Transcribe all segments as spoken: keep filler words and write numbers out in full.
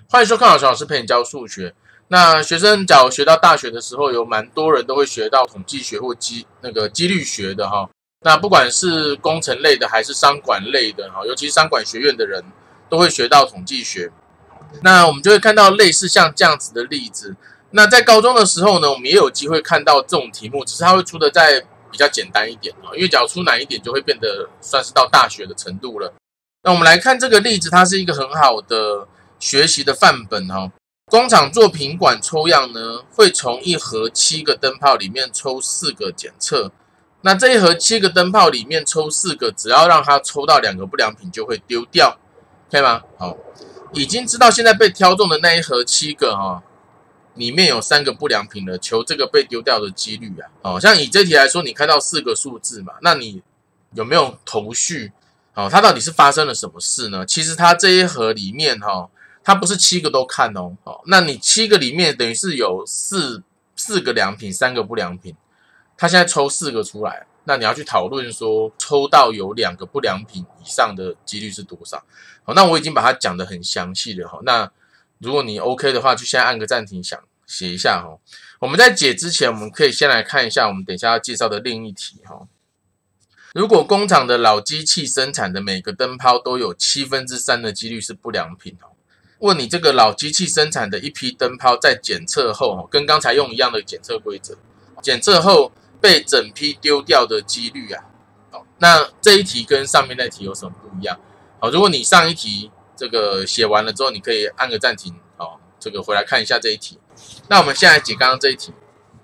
欢迎收看老师老师陪你教数学。那学生假如学到大学的时候，有蛮多人都会学到统计学或机那个几率学的哈。那不管是工程类的还是商管类的哈，尤其是商管学院的人都会学到统计学。那我们就会看到类似像这样子的例子。那在高中的时候呢，我们也有机会看到这种题目，只是它会出的再比较简单一点啊，因为假如出难一点，就会变得算是到大学的程度了。那我们来看这个例子，它是一个很好的学习的范本哈。工厂做品管抽样呢，会从一盒七个灯泡里面抽四个检测。那这一盒七个灯泡里面抽四个，只要让它抽到两个不良品就会丢掉，可以吗？好，已经知道现在被挑中的那一盒七个哈，里面有三个不良品了，求这个被丢掉的几率啊。好，像以这题来说，你看到四个数字嘛，那你有没有头绪？好，它到底是发生了什么事呢？其实它这一盒里面哈。它不是七个都看哦，哦，那你七个里面等于是有四四个良品，三个不良品，它现在抽四个出来，那你要去讨论说抽到有两个不良品以上的几率是多少？好，那我已经把它讲得很详细了哈。那如果你 OK 的话，就现在按个暂停，想写一下哈。我们在解之前，我们可以先来看一下我们等一下要介绍的另一题哈。如果工厂的老机器生产的每个灯泡都有七分之三的几率是不良品哦。问你这个老机器生产的一批灯泡在检测后，跟刚才用一样的检测规则，检测后被整批丢掉的几率啊，好，那这一题跟上面那题有什么不一样？好，如果你上一题这个写完了之后，你可以按个暂停，好，这个回来看一下这一题。那我们现在解刚刚这一题，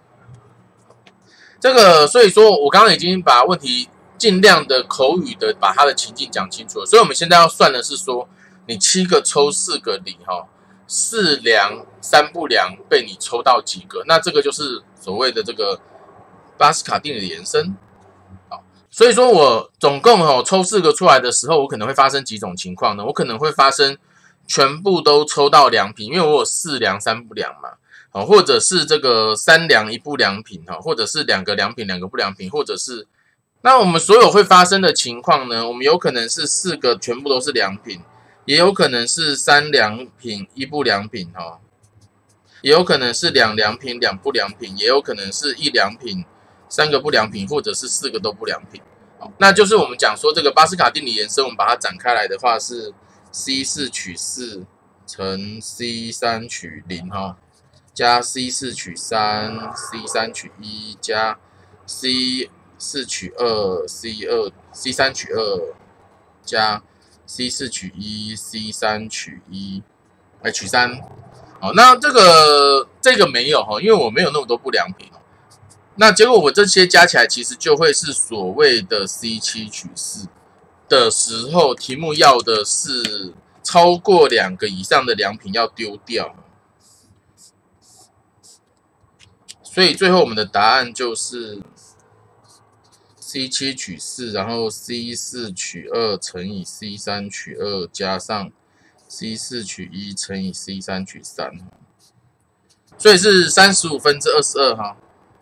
这个所以说我刚刚已经把问题尽量的口语的把它的情境讲清楚了，所以我们现在要算的是说。你七个抽四个零哈，四良三不良被你抽到几个？那这个就是所谓的这个巴斯卡定理的延伸。好，所以说我总共哈抽四个出来的时候，我可能会发生几种情况呢？我可能会发生全部都抽到良品，因为我有四良三不良嘛，好，或者是这个三良一不良品哈，或者是两个良品两个不良品，或者是那我们所有会发生的情况呢？我们有可能是四个全部都是良品。也有可能是三良品一不良品哈，也有可能是两良品两不良品，也有可能是一良品三个不良品，或者是四个都不良品。好，那就是我们讲说这个巴斯卡定理延伸，我们把它展开来的话是 C 四 取四乘 C 三 取零哈，加 C 四 取三 C 三 取一加 C 四 取二 C 二 C 三 取二加C 四 取一 C 三 取一来取三。好，那这个这个没有哈，因为我没有那么多不良品。那结果我这些加起来其实就会是所谓的 C 七 取四的时候，题目要的是超过两个以上的良品要丢掉。所以最后我们的答案就是C 七 取四，然后 C 四 取二乘以 C 三 取二加上 C 四 取一乘以 C 三 取三，所以是三十五分之二十二哈，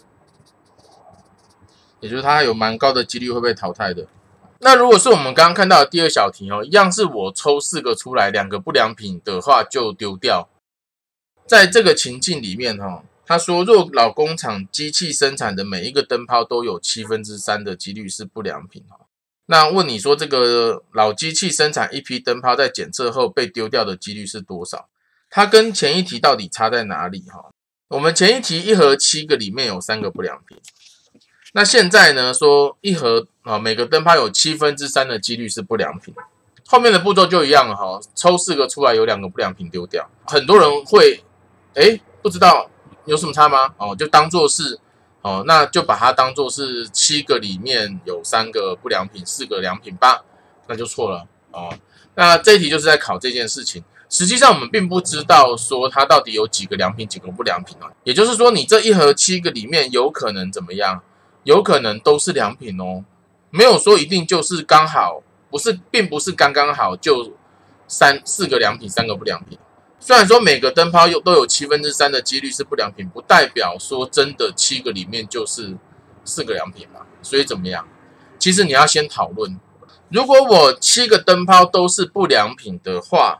也就是它有蛮高的几率会被淘汰的。那如果是我们刚刚看到的第二小题哦，一样是我抽四个出来，两个不良品的话就丢掉。在这个情境里面哈。他说，若老工厂机器生产的每一个灯泡都有七分之三的几率是不良品。那问你说，这个老机器生产一批灯泡在检测后被丢掉的几率是多少？它跟前一题到底差在哪里？我们前一题一盒七个里面有三个不良品，那现在呢说一盒每个灯泡有七分之三的几率是不良品。后面的步骤就一样了，抽四个出来有两个不良品丢掉。很多人会诶不知道有什么差吗？哦，就当做是哦，那就把它当做是七个里面有三个不良品，四个良品吧，那就错了哦。那这一题就是在考这件事情。实际上我们并不知道说它到底有几个良品，几个不良品啊。也就是说，你这一盒七个里面有可能怎么样？有可能都是良品哦，没有说一定就是刚好，不是，并不是刚刚好就三四个良品，三个不良品。虽然说每个灯泡都有七分之三的几率是不良品，不代表说真的七个里面就是四个良品嘛。所以怎么样？其实你要先讨论，如果我七个灯泡都是不良品的话，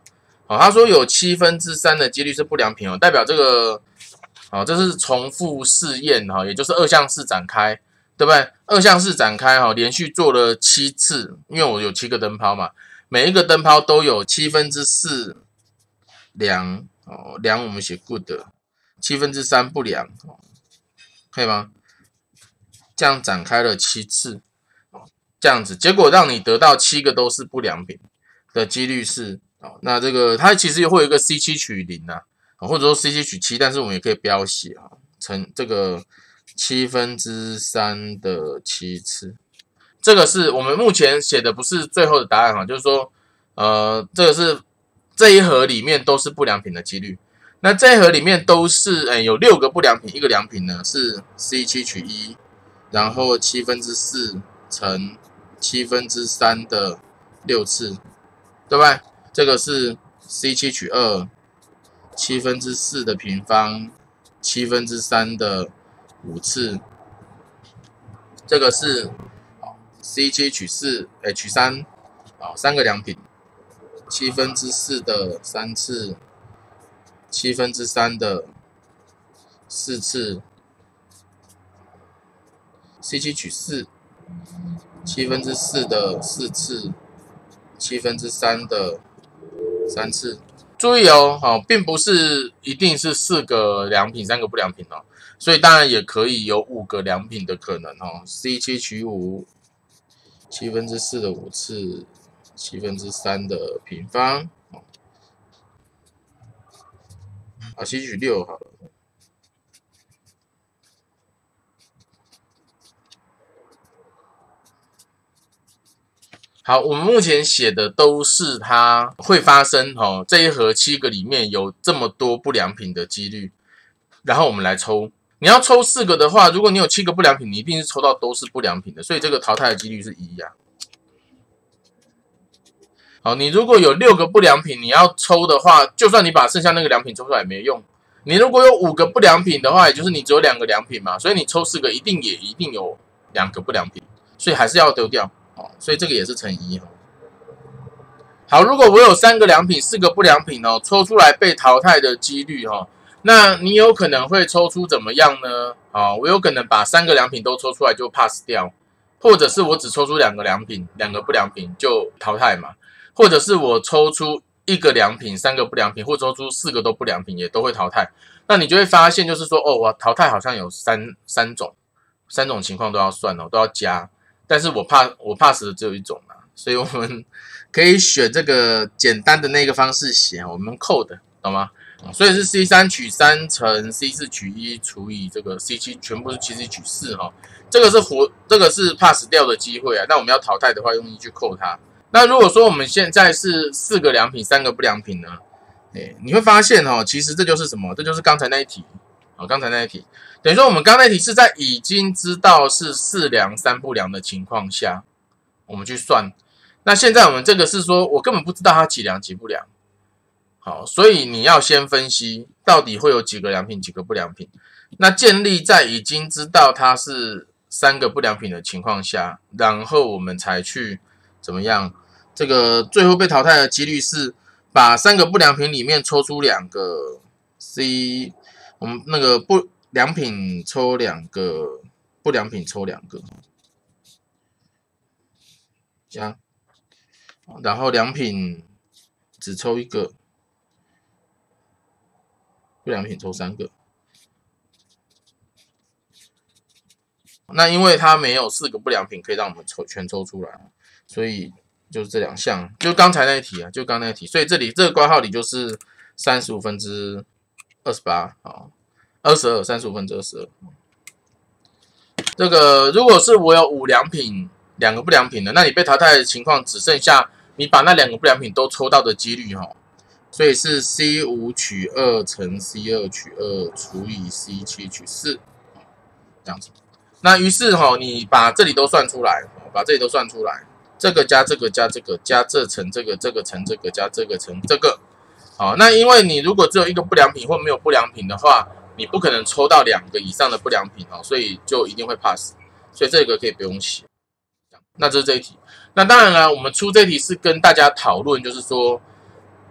好，他说有七分之三的几率是不良品哦，代表这个，好，这是重复试验哈，也就是二项式展开，对不对？二项式展开哈，连续做了七次，因为我有七个灯泡嘛，每一个灯泡都有七分之四良哦，良我们写 good， 七分之三不良，可以吗？这样展开了七次，这样子，结果让你得到七个都是不良品的几率是。哦，那这个它其实会有一个 C 七 取零啊，或者说 C 七 取七，但是我们也可以不要写啊，乘这个七分之三的七次，这个是我们目前写的不是最后的答案哈，就是说，呃，这个是这一盒里面都是不良品的几率，那这一盒里面都是，哎，有六个不良品，一个良品呢是 C 七 取一，然后七分之四乘七分之三的六次，对不对？这个是 C 七 取二，七分之四的平方，七分之三的五次。这个是 C 七 取四，哎，取三，啊，三个良品，七分之四的三次，七分之三的四次。C 七 取四，七分之四的四次，七分之三的三次，注意哦，好，并不是一定是四个良品，三个不良品哦，所以当然也可以有五个良品的可能哦。C 七 取五，七分之四的五次，七分之三的平方，啊 ，C 取六好了。好，我们目前写的都是它会发生哦，这一盒七个里面有这么多不良品的几率，然后我们来抽。你要抽四个的话，如果你有七个不良品，你一定是抽到都是不良品的，所以这个淘汰的几率是一呀、啊。好，你如果有六个不良品，你要抽的话，就算你把剩下那个良品抽出来也没用。你如果有五个不良品的话，也就是你只有两个良品嘛，所以你抽四个一定也一定有两个不良品，所以还是要丢掉。所以这个也是乘一。好，如果我有三个良品，四个不良品哦，抽出来被淘汰的几率哈，那你有可能会抽出怎么样呢？啊，我有可能把三个良品都抽出来就 pass 掉，或者是我只抽出两个良品，两个不良品就淘汰嘛，或者是我抽出一个良品，三个不良品，或抽出四个都不良品也都会淘汰。那你就会发现，就是说，哦，我淘汰好像有三三种，三种情况都要算哦，都要加。但是我怕我 pass 的只有一种嘛，所以我们可以选这个简单的那个方式写，我们扣的，懂吗？所以是 C 三 取三乘 C 四 取一除以这个 C 七，全部是 C 七 取四哈，这个是活，这个是 pass 掉的机会啊。那我们要淘汰的话，用一去扣它。那如果说我们现在是四个良品，三个不良品呢？哎，你会发现哦，其实这就是什么？这就是刚才那一题，好，刚才那一题。等于说，我们刚才那题是在已经知道是四良三不良的情况下，我们去算。那现在我们这个是说，我根本不知道它几良几不良，好，所以你要先分析到底会有几个良品，几个不良品。那建立在已经知道它是三个不良品的情况下，然后我们才去怎么样？这个最后被淘汰的几率是把三个不良品里面抽出两个 C， 我们那个不。良品抽两个，不良品抽两个，加，然后良品只抽一个，不良品抽三个。那因为它没有四个不良品可以让我们抽全抽出来，所以就是这两项，就刚才那一题啊，就刚才那一题，所以这里这个括号里就是三十五分之二十八啊。二十二，三十五分之二十二。这个如果是我有五良品，两个不良品的，那你被淘汰的情况只剩下你把那两个不良品都抽到的几率哈，所以是 C 五 取二乘 C 二 取二除以 C 七 取四，这样子。那于是哈，你把这里都算出来，把这里都算出来，这个加这个加这个加这乘这个，这个乘这个加这个乘这个。好，那因为你如果只有一个不良品或没有不良品的话，你不可能抽到两个以上的不良品哦，所以就一定会 pass， 所以这个可以不用写。那这是这一题。那当然了，我们出这一题是跟大家讨论，就是说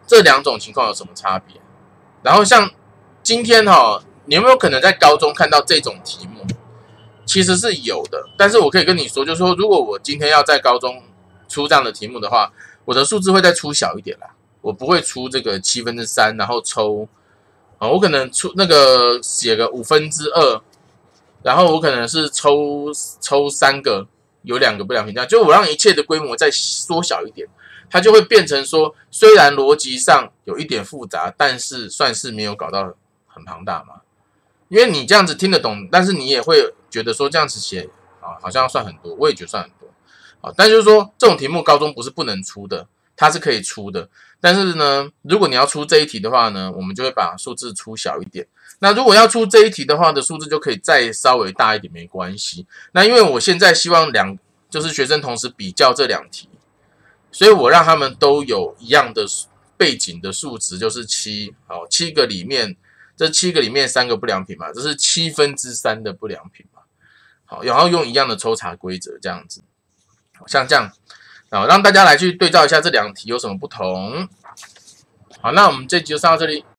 这两种情况有什么差别？然后像今天哈、哦，你有没有可能在高中看到这种题目？其实是有的，但是我可以跟你说，就是说，如果我今天要在高中出这样的题目的话，我的数字会再出小一点啦，我不会出这个七分之三，然后抽啊，我可能出那个写个五分之二，然后我可能是抽抽三个，有两个不良评价，就我让一切的规模再缩小一点，它就会变成说，虽然逻辑上有一点复杂，但是算是没有搞到很庞大嘛。因为你这样子听得懂，但是你也会觉得说这样子写啊，好像算很多，我也觉得算很多啊。但就是说，这种题目高中不是不能出的，它是可以出的。但是呢，如果你要出这一题的话呢，我们就会把数字出小一点。那如果要出这一题的话的数字就可以再稍微大一点，没关系。那因为我现在希望两就是学生同时比较这两题，所以我让他们都有一样的背景的数值，就是七，好，七个里面。这七个里面三个不良品嘛，这是七分之三的不良品嘛。好，然后用一样的抽查规则这样子，像这样，然后让大家来去对照一下这两题有什么不同。好，那我们这集就上到这里。